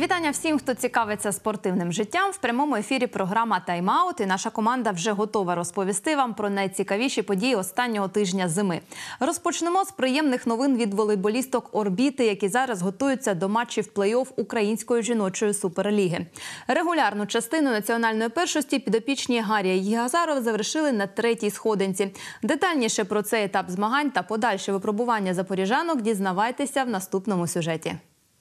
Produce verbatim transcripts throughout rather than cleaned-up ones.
Вітання всім, хто цікавиться спортивним життям. В прямому ефірі програма «Тайм-аут» і наша команда вже готова розповісти вам про найцікавіші події останнього тижня зими. Розпочнемо з приємних новин від волейболісток «Орбіти», які зараз готуються до матчів плей-офф Української жіночої суперліги. Регулярну частину національної першості підопічні Гарія і Газаров завершили на третій сходинці. Детальніше про цей етап змагань та подальше випробування запоріжанок дізнавайтеся в наступному сюжеті.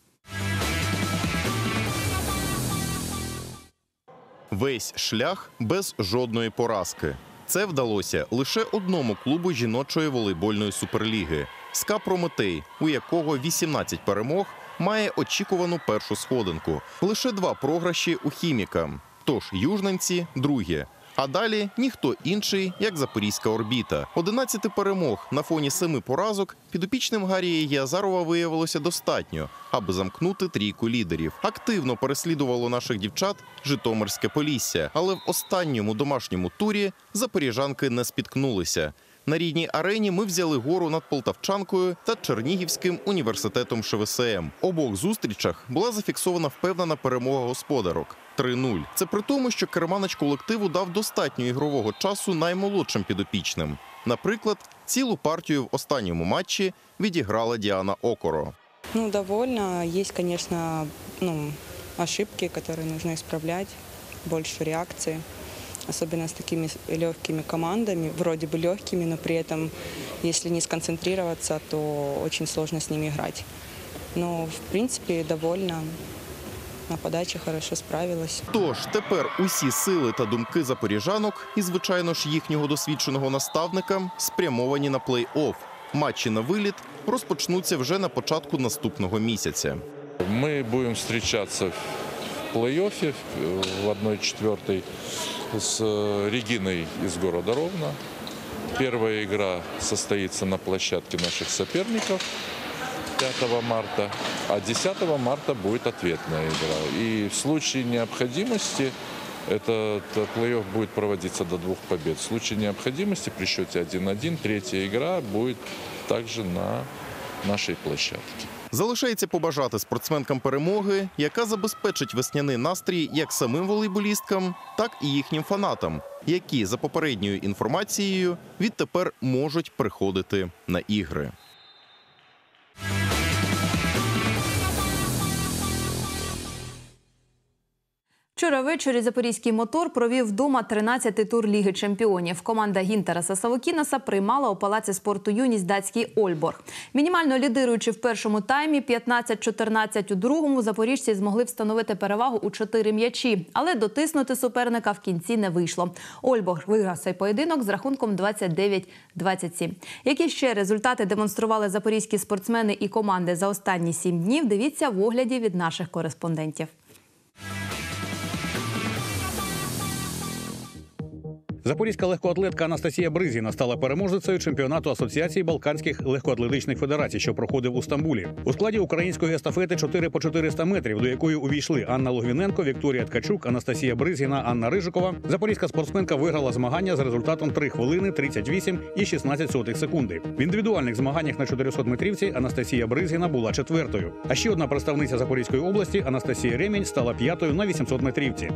Весь шлях без жодної поразки. Це вдалося лише одному клубу жіночої волейбольної суперліги – СКА «Прометей», у якого вісімнадцять перемог, має очікувану першу сходинку. Лише два програші у «Хіміка». Тож южненці – другі. А далі ніхто інший, як запорізька «Орбіта». одинадцять перемог на фоні семи поразок підопічним Гарія Єазарова виявилося достатньо, аби замкнути трійку лідерів. Активно переслідувало наших дівчат Житомирське Полісся, але в останньому домашньому турі запоріжанки не спіткнулися. На рідній арені ми взяли гору над полтавчанкою та Чернігівським університетом ШВСМ. В обох зустрічах була зафіксована впевнена перемога господарок – три нуль. Це при тому, що керманич колективу дав достатньо ігрового часу наймолодшим підопічним. Наприклад, цілу партію в останньому матчі відіграла Діана Окоро. Ну, довольно. Есть, конечно, ну, ошибки, которые нужно исправлять, больше реакции. Особенно с такими легкими командами, вроде бы легкими, но при этом, если не сконцентрироваться, то очень сложно с ними играть. Но, в принципе, довольна. На подачі хорошо справилась. Тож тепер усі сили та думки запоріжанок і, звичайно ж, їхнього досвідченого наставника спрямовані на плей-офф. Матчі на виліт розпочнуться вже на початку наступного місяця. Ми будемо зустрічатися в плей-оффі в одна четверта з Региной из города Ровно. Первая игра состоится на площадке наших соперников пятого марта, а десятого марта будет ответная игра. И в случае необходимости этот плей-офф будет проводиться до двух побед. В случае необходимости при счете один один третья игра будет также на нашей площадке. Залишається побажати спортсменкам перемоги, яка забезпечить весняний настрій як самим волейболісткам, так і їхнім фанатам, які, за попередньою інформацією, відтепер можуть приходити на ігри. Вчора ввечері запорізький «Мотор» провів вдома тринадцятий тур Ліги чемпіонів. Команда Гінтераса Савокінаса приймала у палаці спорту «Юність» датський «Ольборг». Мінімально лідируючи в першому таймі п'ятнадцять чотирнадцять, у другому запоріжці змогли встановити перевагу у чотири м'ячі. Але дотиснути суперника в кінці не вийшло. «Ольборг» виграв цей поєдинок з рахунком двадцять дев'ять двадцять сім. Які ще результати демонстрували запорізькі спортсмени і команди за останні сім днів, дивіться в огляді від наших кореспондентів. Запорізька легкоатлетка Анастасія Бризіна стала переможницею чемпіонату Асоціації Балканських легкоатлетичних федерацій, що проходив у Стамбулі. У складі української естафети чотири по чотириста метрів, до якої увійшли Анна Логвіненко, Вікторія Ткачук, Анастасія Бризіна, Анна Рижикова, запорізька спортсменка виграла змагання з результатом три хвилини тридцять вісім і шістнадцять сотих секунди. В індивідуальних змаганнях на чотирисотметрівці Анастасія Бризіна була четвертою. А ще одна представниця Запорізької області Анастасія Ремінь стала п'ятою на вісімсотметрівці.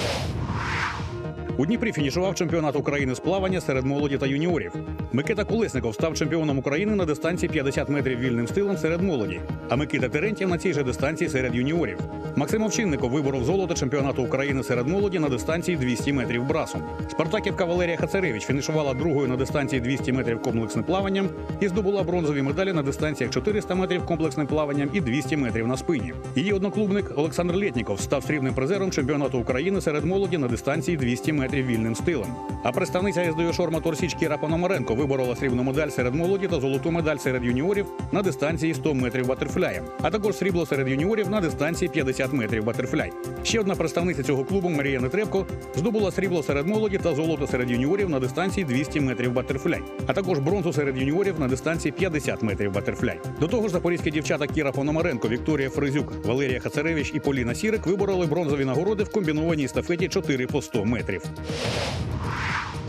У Дніпрі фінішував чемпіонат України з плавання серед молоді та юніорів. Микита Колесников став чемпіоном України на дистанції п'ятдесят метрів вільним стилем серед молоді, а Микита Терентьєв на цій же дистанції серед юніорів. Максим Овчинников виборов золото чемпіонату України серед молоді на дистанції двісті метрів брасом. Спартаківка Валерія Хацаревич фінішувала другою на дистанції двісті метрів комплексним плаванням і здобула бронзові медалі на дистанціях чотириста метрів комплексним плаванням і двісті метрів на спині. Її одноклубник Олександр Лєтніков став срібним призером чемпіонату України серед молоді на дистанції двісті метрів вільним стилем. А представниця ес де о Шор Січ Кіра Пономаренко виборола срібну медаль серед молоді та золоту медаль серед юніорів на дистанції сто метрів батерфляєм, а також срібло серед юніорів на дистанції п'ятдесят метрів батерфляй. Ще одна представниця цього клубу Марія Нетребко здобула срібло серед молоді та золото серед юніорів на дистанції двісті метрів батерфляй, а також бронзу серед юніорів на дистанції п'ятдесят метрів батерфляй. До того ж, запорізькі дівчата Кіра Пономаренко, Вікторія Фризюк, Валерія Хацаревич і Поліна Сірик вибороли бронзові нагороди в комбінованій естафеті чотири по сто метрів.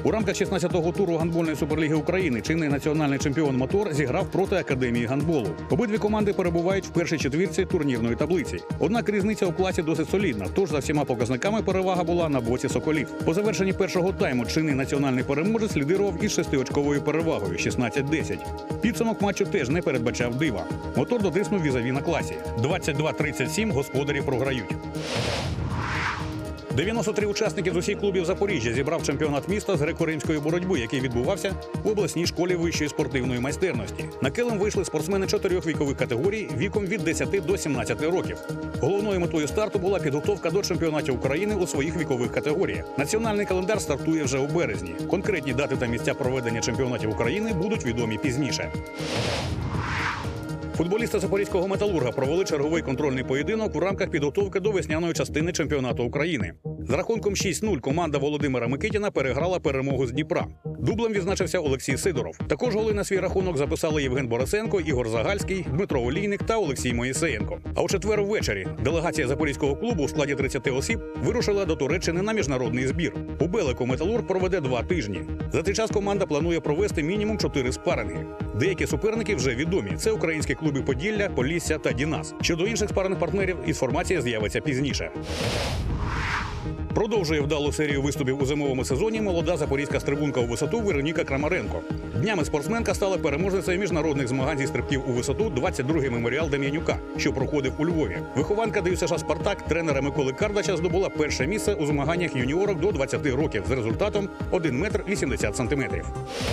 У рамках шістнадцятого туру гандбольної суперліги України чинний національний чемпіон «Мотор» зіграв проти Академії гандболу. Обидві команди перебувають в першій четвірці турнірної таблиці. Однак різниця у класі досить солідна, тож за всіма показниками перевага була на боці соколів. По завершенні першого тайму чинний національний переможець лідирував із шестиочковою перевагою – шістнадцять десять. Підсумок матчу теж не передбачав дива. «Мотор» дотиснув візаві на класі. двадцять два тридцять сім господарі програють. дев'яносто три учасники з усіх клубів Запоріжжя зібрав чемпіонат міста з греко-римської боротьби, який відбувався в обласній школі вищої спортивної майстерності. На килим вийшли спортсмени чотирьох вікових категорій віком від десяти до сімнадцяти років. Головною метою старту була підготовка до чемпіонатів України у своїх вікових категоріях. Національний календар стартує вже у березні. Конкретні дати та місця проведення чемпіонатів України будуть відомі пізніше. Футболісти запорізького «Металурга» провели черговий контрольний поєдинок в рамках підготовки до весняної частини чемпіонату України. З рахунком шість нуль команда Володимира Микитіна переграла перемогу з Дніпра. Дублем відзначився Олексій Сидоров. Також голи на свій рахунок записали Євген Борисенко, Ігор Загальський, Дмитро Олійник та Олексій Моїсеєнко. А у четвер ввечері делегація запорізького клубу у складі тридцяти осіб вирушила до Туреччини на міжнародний збір. У Белеку «Металург» проведе два тижні. За цей час команда планує провести мінімум чотири спаринги. Деякі суперники вже відомі – це українські клуби Поділля, Полісся та Дінас. Щодо інших спаринг партнерів інформація з'явиться пізніше. Продовжує вдалу серію виступів у зимовому сезоні молода запорізька стрибунка у висоту Вероніка Крамаренко. Днями спортсменка стала переможницею міжнародних змагань зі стрибків у висоту двадцять другий меморіал Дем'янюка, що проходив у Львові. Вихованка ДЮСШ «Спартак» тренера Миколи Кардача здобула перше місце у змаганнях юніорок до двадцяти років з результатом один метр вісімдесят сантиметрів.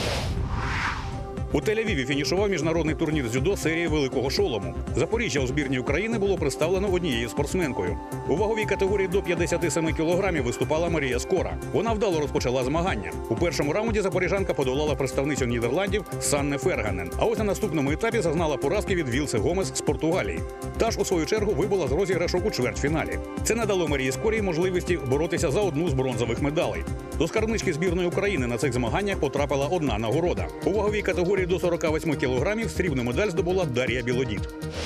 У Тель-Авіві фінішував міжнародний турнір з дзюдо серії «Великого шолому». Запоріжжя у збірній України було представлено однією спортсменкою. У ваговій категорії до п'ятдесяти семи кілограмів виступала Марія Скора. Вона вдало розпочала змагання. У першому раунді запоріжанка подолала представницю Нідерландів Санне Ферганен. А ось на наступному етапі зазнала поразки від Вілси Гомес з Португалії. Та ж, у свою чергу, вибула з розіграшу у чвертьфіналі. Це надало Марії Скорій можливості боротися за одну з бронзових медалей. До скарбнички збірної України на цих змаганнях потрапила одна нагорода. У ваговій категорії до сорока восьми кілограмів срібну медаль здобула Дар'я Білодід.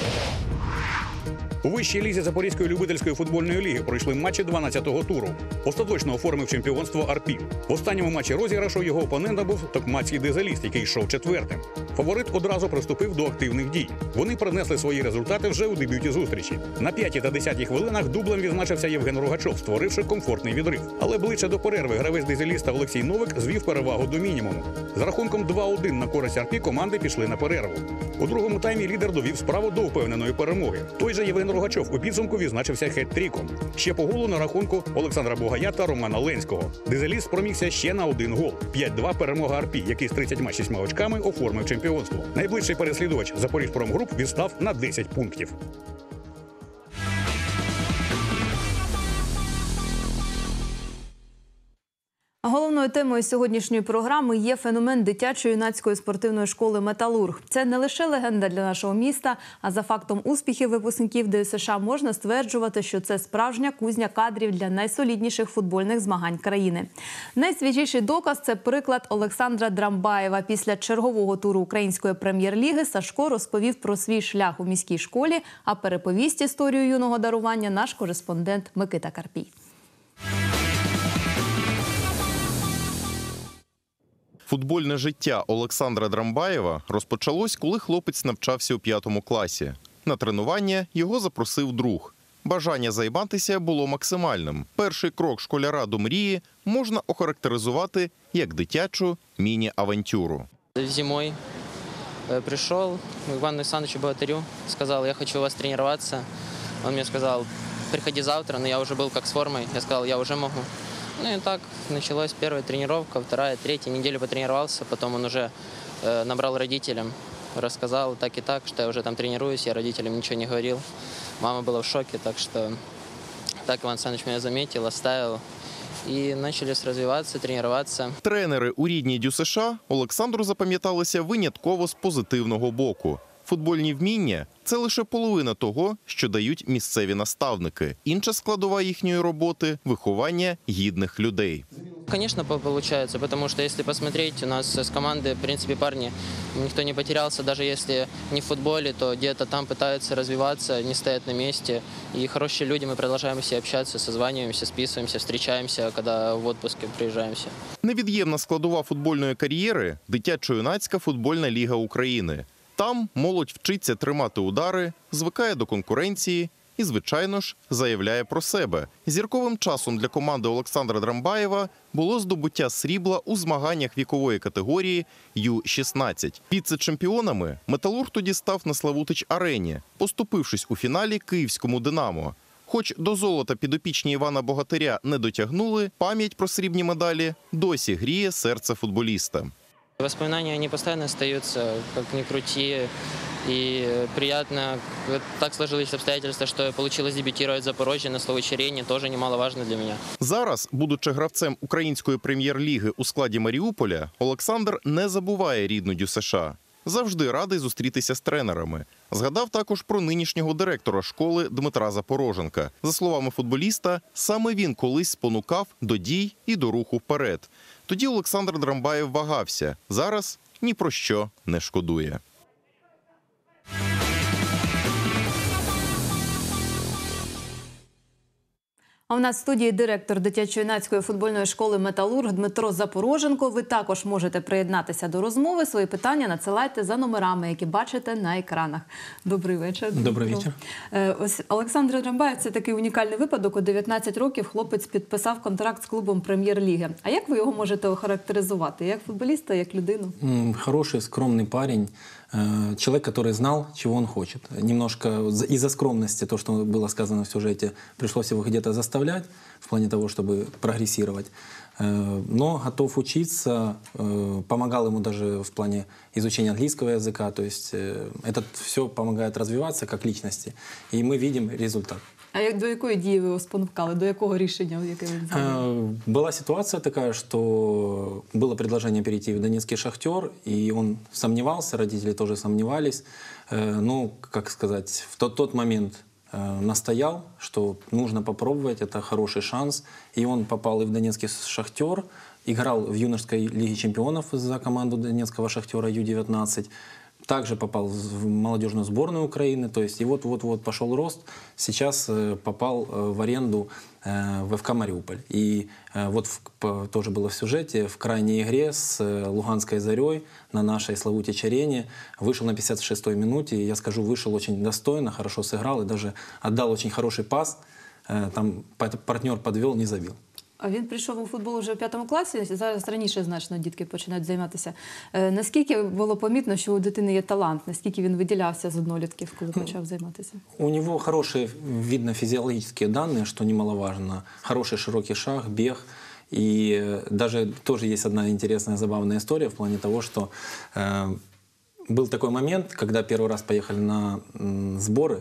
У вищій лізі Запорізької любительської футбольної ліги пройшли матчі дванадцятого туру. Остаточно оформив чемпіонство «Арпі». В останньому матчі розіграшу його опонента був токмацький дизеліст, який йшов четвертим. Фаворит одразу приступив до активних дій. Вони принесли свої результати вже у дебюті зустрічі. На п'ятій та десятій хвилинах дублем відзначився Євген Рогачов, створивши комфортний відрив. Але ближче до перерви гравець дизеліста Олексій Новик звів перевагу до мінімуму. З рахунком два один на користь «Арпі» команди пішли на перерву. У другому таймі лідер довів справу до впевненої перемоги. Той же Євген Рогачов у підсумку відзначився хет-тріком. Ще по голу на рахунку Олександра Богая та Романа Ленського. Дизеліст спромігся ще на один гол. п'ять два перемога «Арпі», який з тридцятьма шістьма очками оформив чемпіонство. Найближчий переслідувач «Запоріжпромгруп» відстав на десять пунктів. Головною темою сьогоднішньої програми є феномен дитячо-юнацької спортивної школи «Металург». Це не лише легенда для нашого міста, а за фактом успіхів випускників ДЮСШ можна стверджувати, що це справжня кузня кадрів для найсолідніших футбольних змагань країни. Найсвіжіший доказ – це приклад Олександра Драмбаєва. Після чергового туру української прем'єр-ліги Сашко розповів про свій шлях у міській школі, а переповість історію юного дарування наш кореспондент Микита Карпій. Футбольне життя Олександра Драмбаєва розпочалось, коли хлопець навчався у п'ятому класі. На тренування його запросив друг. Бажання займатися було максимальним. Перший крок школяра до мрії можна охарактеризувати як дитячу міні-авантюру. Зимой пришел к Ивану Александровичу Богатырю, сказал, я хочу у вас тренироваться. Он мне сказал, приходи завтра, но я уже был как с формой. Я сказал, я уже могу. Ну и так началась первая тренировка, вторая, третья. Неделю потренировался, потом он уже э, набрал родителям, рассказал так и так, что я уже там тренируюсь, я родителям ничего не говорил. Мама была в шоке, так что так Иван Александрович меня заметил, оставил. І почали розвиватися, тренуватися. Тренери у рідній ДЮСШ Олександру запам'яталися винятково з позитивного боку. Футбольні вміння – це лише половина того, що дають місцеві наставники. Інша складова їхньої роботи – виховання гідних людей. конечно, по- получается, потому что если посмотреть, у нас с команды, в принципе, парни, никто не потерялся, даже если не в футболе, то где-то там пытаются развиваться, не стоят на месте. И хорошие люди, мы продолжаем все общаться, созваниваемся, списываемся, встречаемся, когда в отпуске приезжаемся. Невід'ємна складова футбольної кар'єри – дитячо-юнацька футбольна ліга України. Там молодь вчиться тримати удари, звикає до конкуренції і, звичайно ж, заявляє про себе. Зірковим часом для команди Олександра Драмбаєва було здобуття срібла у змаганнях вікової категорії ю шістнадцять. Віце-чемпіонами «Металург» тоді став на Славутич-арені, поступившись у фіналі київському «Динамо». Хоч до золота підопічні Івана Богатиря не дотягнули, пам'ять про срібні медалі досі гріє серце футболіста. Воспоминания, они постоянно остаются, как ни крути. И приятно, вот так сложились обстоятельства, что получилось дебютировать в Запорожье на Славутич-арене, тоже немаловажно для меня. Зараз, будучи гравцем української прем'єр-ліги у складі Маріуполя, Олександр не забуває рідну ДЮСШ. Завжди радий зустрітися з тренерами. Згадав також про нинішнього директора школи Дмитра Запороженка. За словами футболіста, саме він колись спонукав до дій і до руху вперед. Тоді Олександр Драмбаєв вагався. Зараз ні про що не шкодує. А в нас в студії директор дитячо-юнацької футбольної школи «Металург» Дмитро Запороженко. Ви також можете приєднатися до розмови. Свої питання надсилайте за номерами, які бачите на екранах. Добрий вечір. Добрий Дмитро. вечір. Е, Ось Олександр Драмбаєв – це такий унікальний випадок. У дев'ятнадцять років хлопець підписав контракт з клубом прем'єр-ліги. А як ви його можете охарактеризувати? Як футболіста, як людину? М, Хороший, скромный парень. Э, Человек, который знал, чего он хочет. Немножко за- из-за скромности, то, что было сказано в сюжете, пришлось его где-то заставлять в плане того, чтобы прогрессировать. Э, Но готов учиться, э, помогал ему даже в плане изучения английского языка. То есть э, это все помогает развиваться как личности. И мы видим результат. А як до якої дії ви його спонукали? До якого рішення, яке він зробив? Э, Была ситуация такая, что было предложение перейти в Донецкий «Шахтер», и он сомневался, родители тоже сомневались. Э, Ну, как сказать, в тот, тот момент э, настоял, что нужно попробовать, это хороший шанс. И он попал и в Донецкий «Шахтер», играл в юношеской лиге чемпионов за команду Донецкого «Шахтера» ю девятнадцать. Также попал в молодежную сборную Украины. То есть и вот-вот-вот пошел рост. Сейчас э, попал э, в аренду э, в ФК «Мариуполь». И э, вот в- по- тоже было в сюжете, в крайней игре с э, Луганской «Зарей» на нашей Славутич-арене вышел на пятьдесят шестой минуте. И я скажу, вышел очень достойно, хорошо сыграл и даже отдал очень хороший пас. Э, Там пат- партнер подвел, не забил. А він прийшов у футбол вже в п'ятому класі, зараз раніше значно дітки починають займатися. Е, Наскільки було помітно, що у дитини є талант? Наскільки він виділявся з однолітків, коли почав займатися? У него хорошие, видно, физиологические данные, что немаловажно. Хороший широкий шаг, бег. И э, даже тоже есть одна интересная, забавная история в плане того, что э, был такой момент, когда первый раз поехали на м, сборы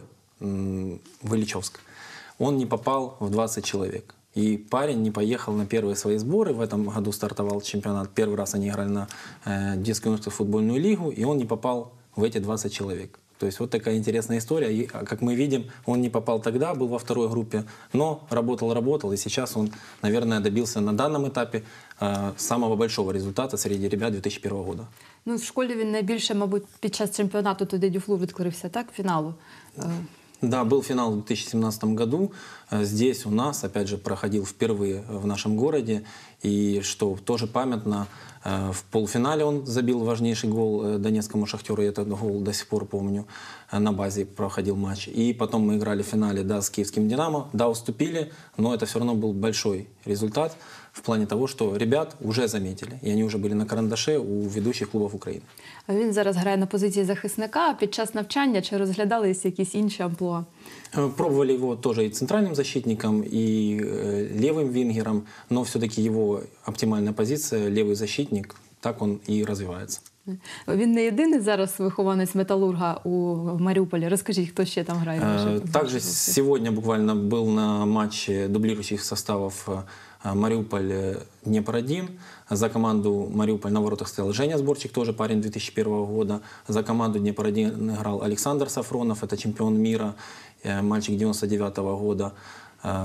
м, в Ильичевск. Он не попал в двадцать человек. И парень не поехал на первые свои сборы. В этом году стартовал чемпионат. Первый раз они играли на э, детскую юношескую футбольную лигу, и он не попал в эти двадцать человек. То есть вот такая интересная история. И, а, как мы видим, он не попал тогда, был во второй группе, но работал-работал, и сейчас он, наверное, добился на данном этапе э, самого большого результата среди ребят две тысячи первого года. Ну, в школі він найбільше, мабуть, під час чемпіонату туди Дюфлу відкрився, так, фіналу. Е, Да, был финал в две тысячи семнадцатом году. Э, Здесь у нас, опять же, проходил впервые в нашем городе. И что тоже памятно, э, в полуфинале он забил важнейший гол э, Донецкому «Шахтеру». Я этот гол до сих пор помню. Э, На базе проходил матч. И потом мы играли в финале, да, с киевским «Динамо». Да, уступили, но это все равно был большой результат в плане того, что ребят уже заметили. И они уже были на карандаше у ведущих клубов Украины. А він зараз грає на позиції захисника, а під час навчання чи розглядались якісь інші амплуа? Э, Пробовали его тоже и центральным защитником, и э, левым вингером, но все-таки его оптимальная позиция – левый защитник, так он и развивается. Він не єдиний зараз вихованець «Металурга» у Маріуполі. Розкажіть, хто ще там грає? Э, Также сегодня буквально был на матче дублирующих составов э, Мариуполь-Днепр один. За команду Мариуполь на воротах стоял Женя Сборчик, тоже парень две тысячи первого года. За команду Днепр один играл Александр Сафронов, это чемпион мира, э, мальчик девяносто девятого года. Э,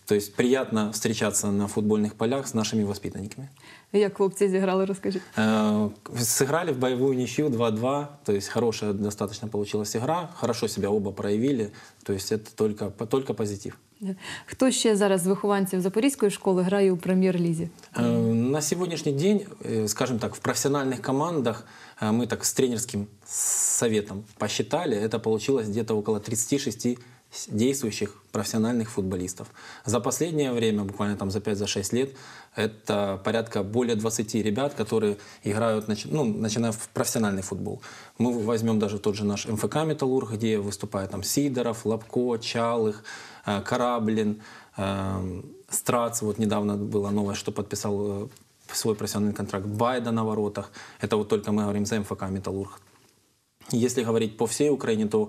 То есть приятно встречаться на футбольных полях с нашими воспитанниками. Як хлопці зіграли, розкажіть. Э, Сыграли в боевую ничью два-два, то есть хорошая достаточно получилась игра, хорошо себя оба проявили, то есть это только, только позитив. Хто ще зараз з вихованців Запорізької школи грає у прем'єр-лізі? Э, На сегодняшний день, э, скажем так, в профессиональных командах э, мы так с тренерским советом посчитали, это получилось где-то около тридцати шести действующих профессиональных футболистов. За последнее время, буквально там за пять-шесть лет, это порядка более двадцати ребят, которые играют, начи- ну, начиная в профессиональный футбол. Мы возьмем даже тот же наш эм эф ка «Металлург», где выступают там Сидоров, Лобко, Чалых, э, Кораблин, э, Страц. Вот недавно была новость, что подписал э, свой профессиональный контракт Байда на воротах. Это вот только мы говорим за эм эф ка «Металлург». Если говорить по всей Украине, то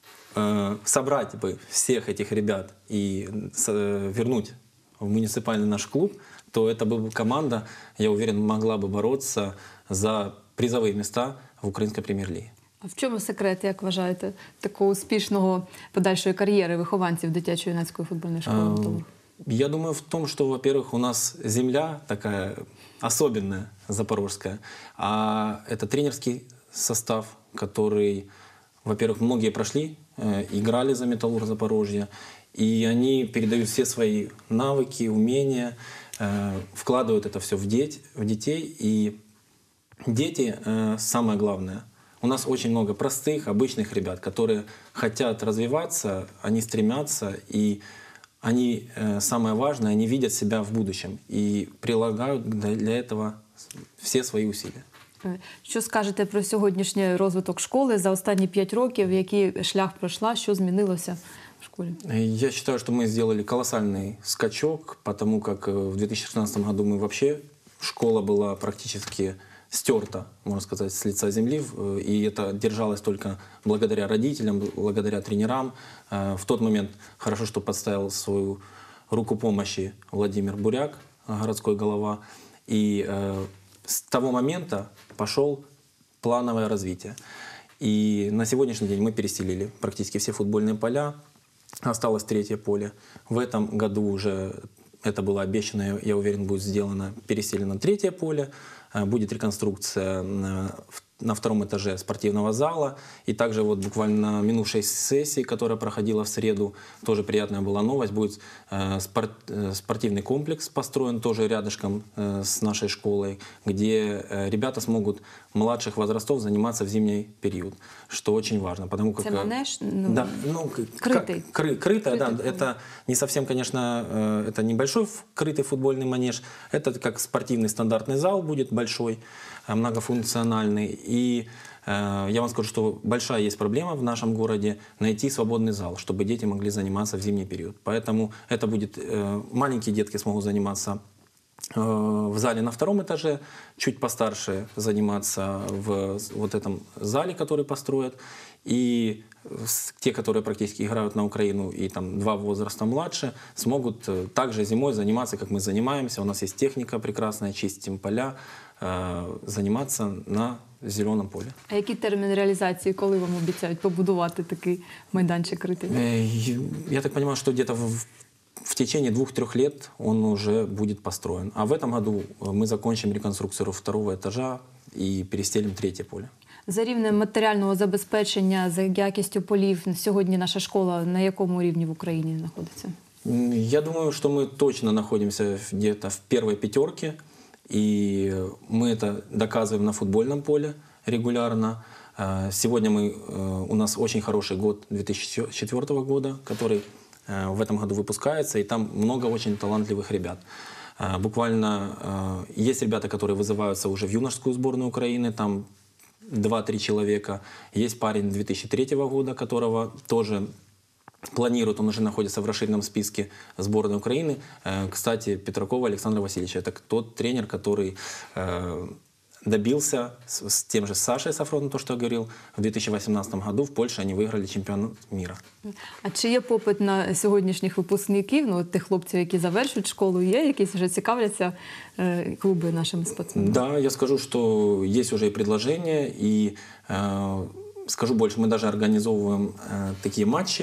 э, собрать бы всех этих ребят и э, вернуть в муниципальный наш клуб, то это бы команда, я уверен, могла бы бороться за призовые места в украинской премьер-лиге. А в чому секрет, як вважаєте, такого успішного подальшої кар'єри вихованців дитячої юнацької футбольної школи Э, «Металлург»? Я думаю в том, что, во-первых, у нас земля такая особенная, запорожская, а это тренерский состав, который, во-первых, многие прошли, э, играли за «Металлург» Запорожья, и они передают все свои навыки, умения, э, вкладывают это все в, деть, в детей. И дети, э, самое главное, у нас очень много простых, обычных ребят, которые хотят развиваться, они стремятся, и они, э, самое важное, они видят себя в будущем и прилагают для для этого все свои усилия. Е, Що скажете про сьогоднішній розвиток школи за останні п'ять років? Який шлях пройшла, що змінилося в школі? Я считаю, что мы сделали колоссальный скачок, потому как э, в две тысячи шестнадцатом году мы вообще, школа была практически стерта, можно сказать, с лица земли, в- и это держалось только благодаря родителям, благодаря тренерам. Э, В тот момент хорошо, что подставил свою руку помощи Владимир Буряк, э, городской голова, и э, с того момента пошел плановое развитие. И на сегодняшний день мы перестелили практически все футбольные поля. Осталось третье поле. В этом году уже это было обещано, я уверен, будет сделано, переселено третье поле. Э, Будет реконструкция на, в- на втором этаже спортивного зала. И также вот буквально на минувшей сессии, которая проходила в среду, тоже приятная была новость. Будет э, спорт- э, спортивный комплекс построен тоже рядышком э, с нашей школой, где э, ребята смогут младших возрастов заниматься в зимний период, что очень важно. Потому как, Це э, манеж? Ну, да, ну, к- крытый. как- кры- крытая, да, Крытый, да. это не совсем, конечно, э, это небольшой ф- крытый футбольный манеж, это как спортивный стандартный зал будет большой, э, многофункциональный. И э, я вам скажу, что большая есть проблема в нашем городе найти свободный зал, чтобы дети могли заниматься в зимний период. Поэтому это будет, э, маленькие детки смогут заниматься э, в зале на втором этаже, чуть постарше заниматься в с- вот этом зале, который построят. И с- те, которые практически играют на Украину и там два возраста младше, смогут э, также зимой заниматься, как мы занимаемся. У нас есть техника прекрасная, чистим поля, э, заниматься на зеленом поле. А який термін реалізації, коли вам обіцяють побудувати такий майданчик критий? Э, и Я так понимаю, что где-то в, в течение двух-трех лет он уже будет построен. А в этом году э, мы закончим реконструкцию второго этажа и перестелим третье поле. За рівнем матеріального забезпечення, за якістю полів, сьогодні наша школа на якому рівні в Україні знаходиться? М, Я думаю, что мы точно находимся в- где-то в первой пятерке, и мы это доказываем на футбольном поле регулярно. Э, Сегодня мы, э, у нас очень хороший год две тысячи четвёртого года, который э, в этом году выпускается, и там много очень талантливых ребят. Э, Буквально э, есть ребята, которые вызываются уже в юношескую сборную Украины, там два-три человека. Есть парень две тысячи третьего года, которого тоже планирует, он уже находится в расширенном списке сборной Украины. Э, Кстати, Петракова Александра Васильевича, это тот тренер, который э, добился с, с тем же Сашей Сафроном, то, что я говорил, в две тысячи восемнадцатом году в Польше они выиграли чемпионат мира. А чи є попит на сьогоднішніх випускників, ну от тих хлопців, які завершують школу, є якісь вже цікавляться е, клуби нашими спортсменами? Да, я скажу, что есть уже и предложения, и э, скажу больше, мы даже организовываем э, такие матчи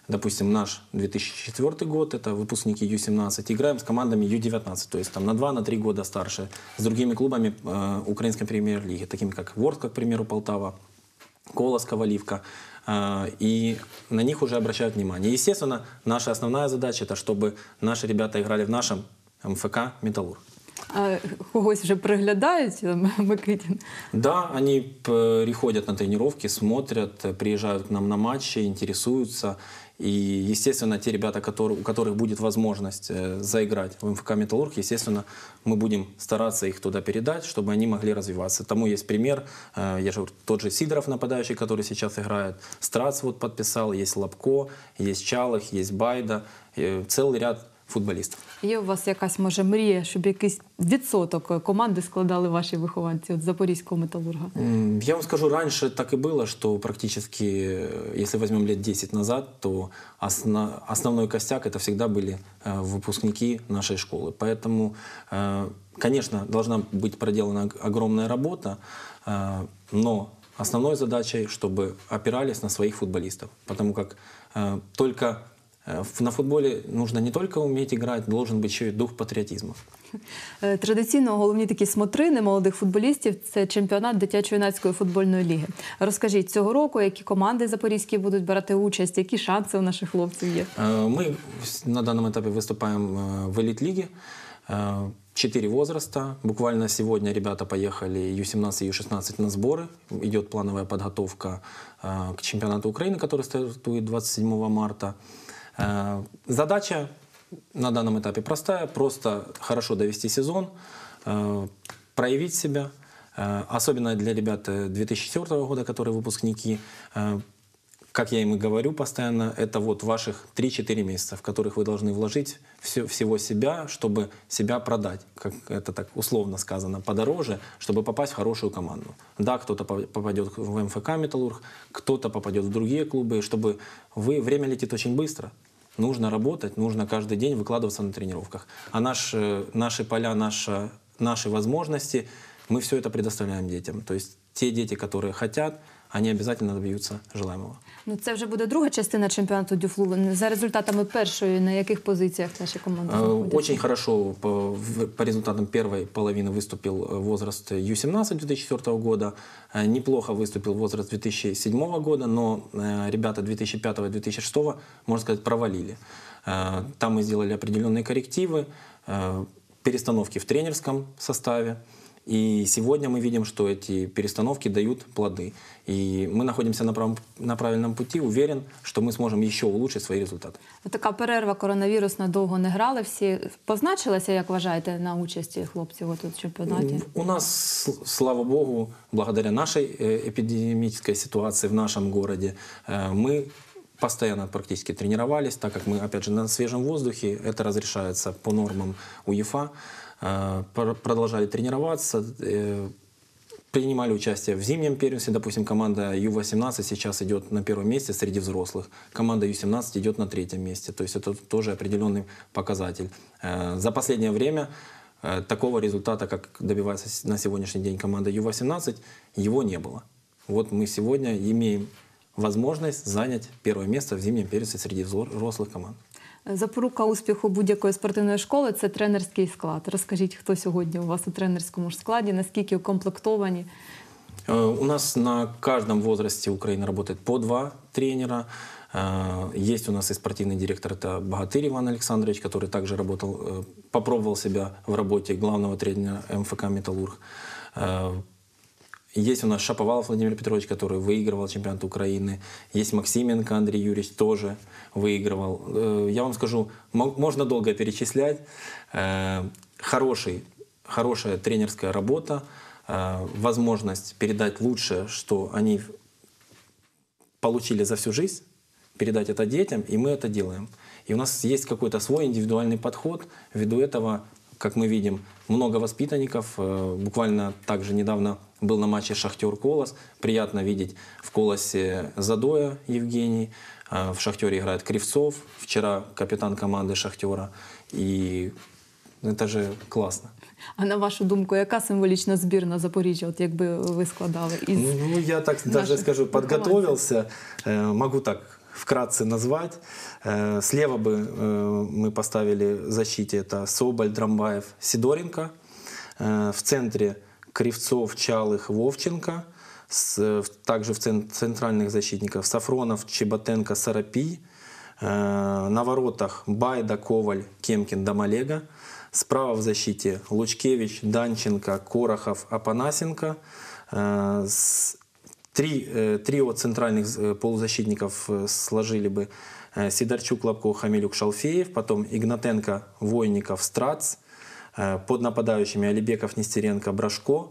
допустим, наш две тысячи четвёртый год, это выпускники ю семнадцать, играем с командами ю девятнадцать, то есть там на два-три года старше, с другими клубами э, украинской премьер-лиги, такими как Ворскла, к примеру, Полтава, Колос, Коваливка. Э, и на них уже обращают внимание. Естественно, наша основная задача, это чтобы наши ребята играли в нашем эм эф ка «Металлург». А когось вже приглядають, Микитін? Да, они приходят на тренировки, смотрят, приезжают к нам на матчи, интересуются. И, естественно, те ребята, которые, у которых будет возможность заиграть в эм эф ка «Металлург», естественно, мы будем стараться их туда передать, чтобы они могли развиваться. Тому есть пример. Я же говорю, тот же Сидоров, нападающий, который сейчас играет. Страц вот подписал, есть Лапко, есть Чалых, есть Байда. Целый ряд футболістів. Є у вас якась, може, мрія, щоб якийсь відсоток команди складали ваші вихованці от Запорізького «Металлурга»? Я вам скажу, раньше так и было, что практически, если возьмем лет десять назад, то основ, основной костяк это всегда были выпускники нашей школы. Поэтому, конечно, должна быть проделана огромная работа, но основной задачей, чтобы опирались на своих футболистов. Потому как только на футболі нужно не тільки вміти грати, должен бути ще й дух патріотизму. Традиційно головні такі смотрини молодих футболістів – це чемпіонат дитячо-юнацької футбольної ліги. Розкажіть, цього року які команди запорізькі будуть брати участь, які шанси у наших хлопців є? Ми на даному етапі виступаємо в еліт-лігі. Четыре возраста. Буквально сегодня ребята поехали ю семнадцать и ю шестнадцать на сборы. Идет плановая подготовка к чемпионату Украины, который стартует двадцать седьмого марта. Задача на данном этапе простая, просто хорошо довести сезон, проявить себя, особенно для ребят две тысячи четвёртого года, которые выпускники. Как я им и говорю постоянно, это вот ваших три-четыре месяца, в которых вы должны вложить все, всего себя, чтобы себя продать, как это так условно сказано, подороже, чтобы попасть в хорошую команду. Да, кто-то попадет в эм эф ка «Металлург», кто-то попадет в другие клубы, чтобы вы... Время летит очень быстро. Нужно работать, нужно каждый день выкладываться на тренировках. А наш, наши поля, наша, наши возможности, мы все это предоставляем детям. То есть те дети, которые хотят, они обязательно добьются желаемого. Ну, це вже буде друга частина чемпіонату Дюфлу. За результатами першої, на яких позиціях наші команди знаходяться? Очень хорошо по, по результатам первой половины выступил возраст ю семнадцать две тысячи четвёртого года. Неплохо выступил возраст две тысячи седьмого года, но ребята две тысячи пятого - две тысячи шестого, можно сказать, провалили. Там мы сделали определенные коррективы, перестановки в тренерском составе. И сегодня мы видим, что эти перестановки дают плоды. И мы находимся на, прав... на правильном пути. Уверен, что мы сможем еще улучшить свои результаты. Така перерва коронавірусна, довго не грали всі. Позначилася, як вважаєте, на участі хлопців у чемпіонаті? У нас, слава богу, благодаря нашей эпидемической ситуации в нашем городе, мы постоянно практически тренировались, так как мы, опять же, на свежем воздухе. Это разрешается по нормам УЕФА. Продолжали тренироваться, принимали участие в зимнем первенстве. Допустим, команда ю восемнадцать сейчас идет на первом месте среди взрослых, команда ю семнадцать идет на третьем месте. То есть это тоже определенный показатель. За последнее время такого результата, как добивается на сегодняшний день команда ю восемнадцать, его не было. Вот мы сегодня имеем возможность занять первое место в зимнем первенстве среди взрослых команд. Запорука успіху будь-якої спортивної школи – це тренерський склад. Розкажіть, хто сьогодні у вас у тренерському складі, наскільки укомплектовані? У нас на каждом возрасте Украины работает по два тренера. Есть у нас и спортивный директор, это Богатырь Иван Александрович, который также работал, попробовал себя в работе главного тренера эм эф ка «Металлург». Есть у нас Шаповалов Владимир Петрович, который выигрывал чемпионат Украины. Есть Максименко Андрей Юрьевич, тоже выигрывал. Я вам скажу, можно долго перечислять. Хороший, хорошая тренерская работа, возможность передать лучшее, что они получили за всю жизнь, передать это детям, и мы это делаем. И у нас есть какой-то свой индивидуальный подход. Ввиду этого, как мы видим, много воспитанников. Буквально также недавно был на матче «Шахтер-Колос». Приятно видеть в «Колосе» Задоя Евгений. В «Шахтере» играет Кривцов. Вчера капитан команды «Шахтера». И это же классно. А на вашу думку, яка символічна збірна Запоріжжя, от якби ви складали? Із ну, я так даже скажу, подготовился. Могу так вкратце назвать. Э, Слева бы э, мы поставили в защите это Соболь, Драмбаев, Сидоренко. Э, В центре Кривцов, Чалых, Вовченко. С- в- Также в цен- центральных защитников Сафронов, Чеботенко, Сарапий. Э, На воротах Байда, Коваль, Кемкин, Домолега. Справа в защите Лучкевич, Данченко, Корохов, Апанасенко. Э, с- Три, э, трио центральных э, полузащитников э, сложили бы э, Сидорчук, Лобков, Хамилюк, Шалфеев. Потом Игнатенко, Войников, Страц. Э, Под нападающими Алибеков, Нестеренко, Брашко.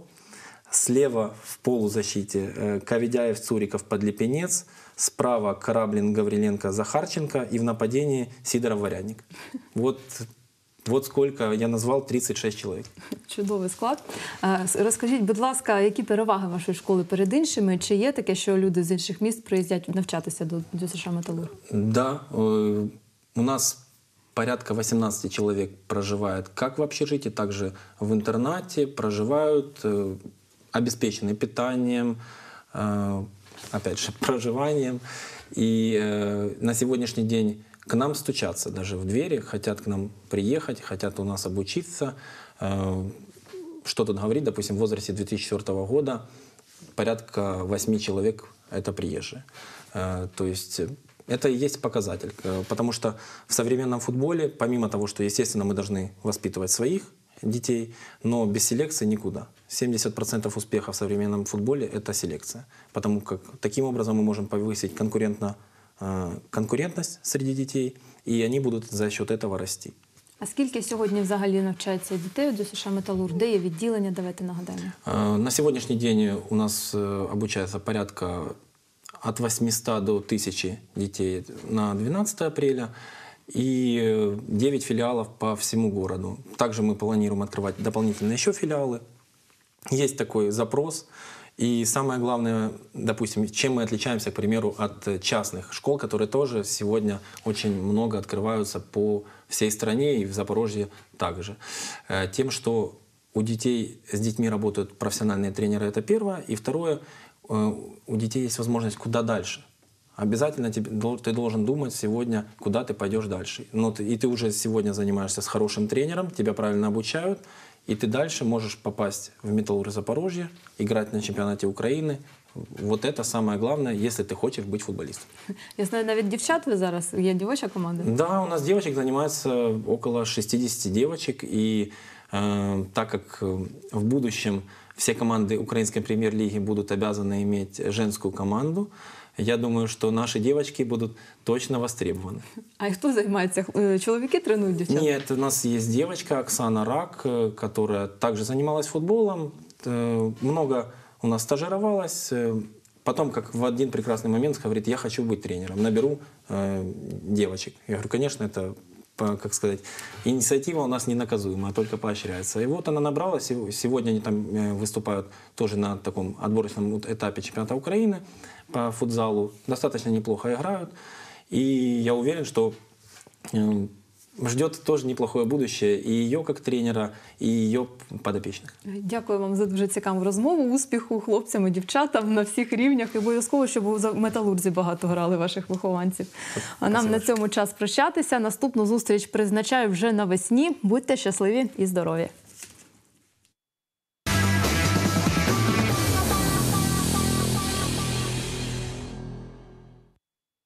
Слева в полузащите э, Ковидяев, Цуриков, Подлепенец. Справа Кораблин, Гавриленко, Захарченко. И в нападении Сидоров, Варядник. Вот, вот сколько я назвал, тридцять шесть человек. Чудовий склад. Е, с- Розкажіть, будь ласка, які переваги вашої школи перед іншими? Чи є таке, що люди з інших міст приїздять навчатися до ДЮСШ «Металург»? Да, э, у нас порядка восемнадцати человек проживает как в общежитии, так же в интернате, проживают, э, обеспечены питанием, э, опять же, проживанием. И э, на сегодняшний день к нам стучатся даже в двери, хотят к нам приехать, хотят у нас обучиться. Э, Что тут говорить, допустим, в возрасте две тысячи четвёртого года порядка восьми человек – это приезжие. Э, То есть э, это и есть показатель. Э, Потому что в современном футболе, помимо того, что, естественно, мы должны воспитывать своих детей, но без селекции никуда. семьдесят процентов успеха в современном футболе – это селекция. Потому как таким образом мы можем повысить конкурентно, э, конкурентность среди детей, и они будут за счет этого расти. А скільки сьогодні взагалі навчається дітей у ДЮСШ «Металург»? Де є відділення? Давайте нагадаємо. Э, На сегодняшний день у нас э, обучается порядка от восьмисот до тысячи детей на двенадцатое апреля и э, девять филиалов по всему городу. Также мы планируем открывать дополнительные еще филиалы. Есть такой запрос. И самое главное, допустим, чем мы отличаемся, к примеру, от частных школ, которые тоже сегодня очень много открываются по всей стране и в Запорожье также. Э, Тем, что у детей, с детьми работают профессиональные тренеры, это первое. И второе, э, у детей есть возможность куда дальше. Обязательно тебе, дол- ты должен думать сегодня, куда ты пойдешь дальше. Но ты, и ты уже сегодня занимаешься с хорошим тренером, тебя правильно обучают, и ты дальше можешь попасть в «Металлург» Запорожье, играть на чемпионате Украины. Вот это самое главное, если ты хочешь быть футболистом. Я знаю, навіть дівчат ви зараз, є дівоча команда. Да, у нас девочек занимается около шестидесяти девочек, и э, так как э, в будущем все команды украинской премьер-лиги будут обязаны иметь женскую команду, я думаю, что наши девочки будут точно востребованы. А хто займається? Е, Чоловіки тренують дівчат? Нет, у нас есть девочка Оксана Рак, э, которая также занималась футболом, э, много у нас стажировалась. э, Потом, как в один прекрасный момент, говорит, я хочу быть тренером, наберу э, девочек. Я говорю, конечно, это, по- как сказать, инициатива у нас ненаказуемая, только поощряется. И вот она набралась, и сегодня они там э, выступают тоже на таком отборочном вот этапе чемпионата Украины по футзалу, достаточно неплохо играют. И я уверен, что э, ждет тоже неплохое будущее и ее как тренера, и ее подопечных. Дякую вам за дуже цікаву розмову. Успіху хлопцям і дівчатам на всіх рівнях. І обов'язково, щоб у «Металурзі» багато грали ваших вихованців. А нам на цьому час прощатися. Наступну зустріч призначаю вже навесні. Будьте щасливі і здорові!